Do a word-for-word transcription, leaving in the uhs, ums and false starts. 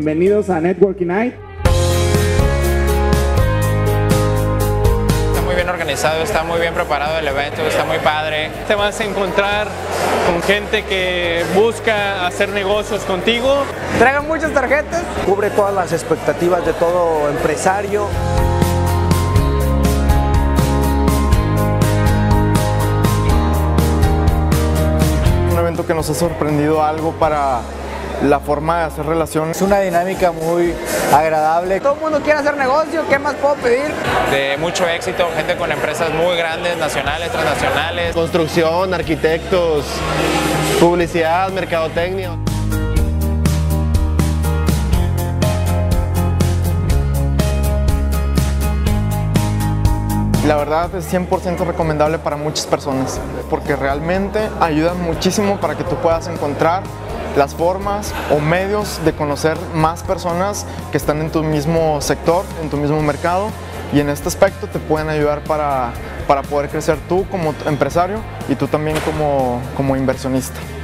Bienvenidos a Networking Night. Está muy bien organizado, está muy bien preparado el evento, está muy padre. Te vas a encontrar con gente que busca hacer negocios contigo. Traigan muchas tarjetas. Cubre todas las expectativas de todo empresario. Un evento que nos ha sorprendido algo para la forma de hacer relaciones. Es una dinámica muy agradable. Todo el mundo quiere hacer negocio, ¿qué más puedo pedir? De mucho éxito, gente con empresas muy grandes, nacionales, transnacionales. Construcción, arquitectos, publicidad, mercadotecnia. La verdad es cien por ciento recomendable para muchas personas porque realmente ayudan muchísimo para que tú puedas encontrar las formas o medios de conocer más personas que están en tu mismo sector, en tu mismo mercado, y en este aspecto te pueden ayudar para, para poder crecer tú como empresario y tú también como, como inversionista.